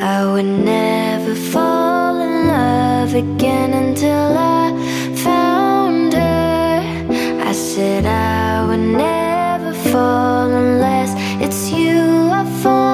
I would never fall in love again until I found her. I said I would never fall unless it's you I fall